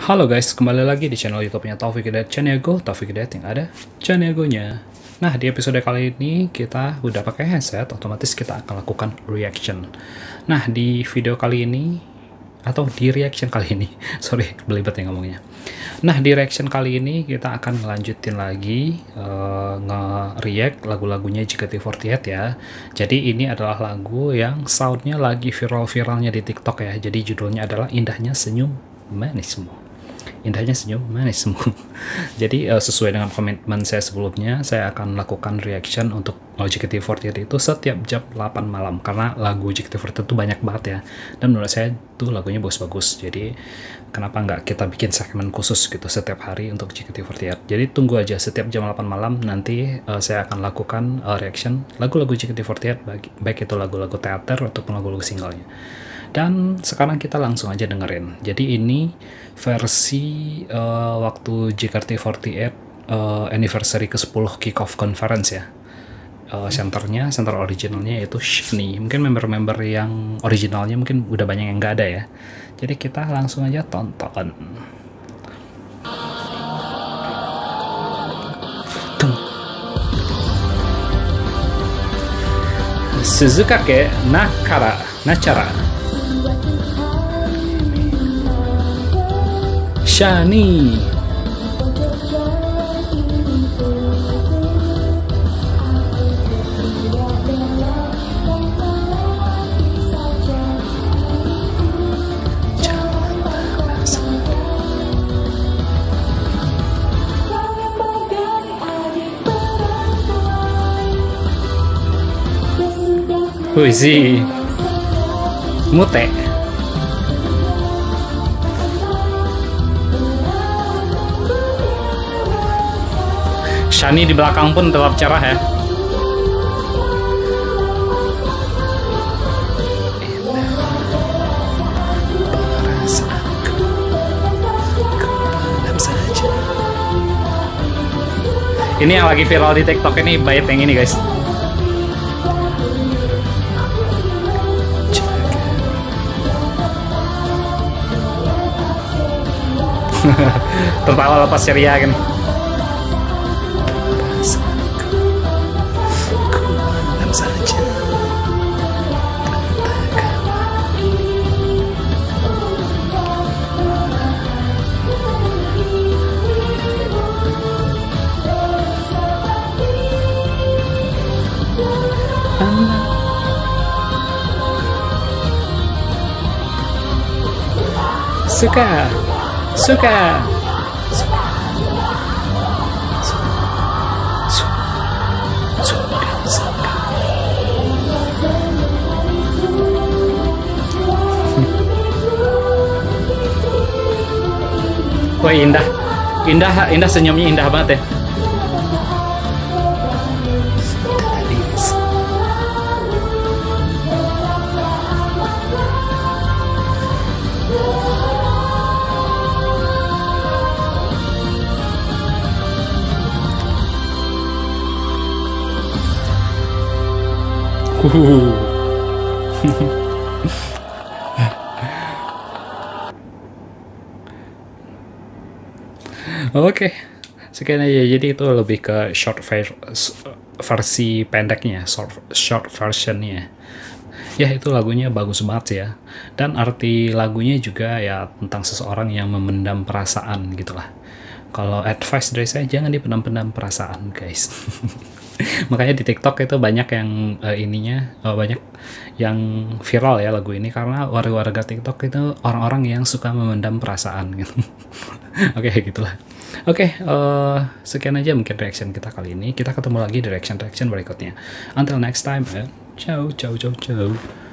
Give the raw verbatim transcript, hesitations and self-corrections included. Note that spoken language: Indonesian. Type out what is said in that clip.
Halo guys, kembali lagi di channel YouTube-nya Taufik Hidayat Chaniago, Taufik Hidayat yang ada Chaniagonya. Nah, di episode kali ini kita udah pakai headset, otomatis kita akan lakukan reaction. Nah, di video kali ini atau di reaction kali ini, sorry, belibet ya ngomongnya. Nah, di reaction kali ini kita akan ngelanjutin lagi uh, nge-react lagu-lagunya J K T empat delapan ya. Jadi ini adalah lagu yang soundnya lagi viral-viralnya di TikTok ya. Jadi judulnya adalah Indahnya Senyum Manismu. Indahnya senyum manismu. Jadi uh, sesuai dengan komitmen saya sebelumnya, saya akan lakukan reaction untuk J K T empat delapan itu setiap jam delapan malam, karena lagu J K T empat delapan itu banyak banget ya, dan menurut saya tuh lagunya bagus-bagus. Jadi kenapa nggak kita bikin segmen khusus gitu setiap hari untuk J K T empat delapan. Jadi tunggu aja, setiap jam delapan malam nanti uh, saya akan lakukan uh, reaction lagu-lagu J K T empat delapan, baik, baik itu lagu-lagu teater ataupun lagu-lagu singlenya. Dan sekarang kita langsung aja dengerin. Jadi ini versi uh, waktu J K T empat delapan uh, anniversary ke sepuluh kick-off conference ya. Uh, centernya, center originalnya itu Shani. Mungkin member-member yang originalnya mungkin udah banyak yang nggak ada ya. Jadi kita langsung aja tonton. Tung. Suzukake Nakara Nachara Shani. Puisi Mute. Shani di belakang pun tetap cerah ya. Ini yang lagi viral di TikTok ini, bait yang ini guys. Tertawa lepas ceria kan. Suka, suka, suka, suka, suka, suka. Wah, indah, indah, indah, senyumnya indah banget ya. Uh. Oke, sekian aja. Jadi itu lebih ke short versi pendeknya, short, short versionnya. Ya, itu lagunya bagus banget ya. Dan arti lagunya juga ya tentang seseorang yang memendam perasaan gitulah. Kalau advice dari saya, jangan dipendam-pendam perasaan guys. Makanya di TikTok itu banyak yang uh, ininya uh, banyak yang viral ya lagu ini, karena warga-warga TikTok itu orang-orang yang suka memendam perasaan gitu. Oke, okay, gitulah. Oke, okay, uh, sekian aja mungkin reaction kita kali ini. Kita ketemu lagi di reaction-reaction berikutnya. Until next time, eh. Ciao, ciao, ciao, ciao.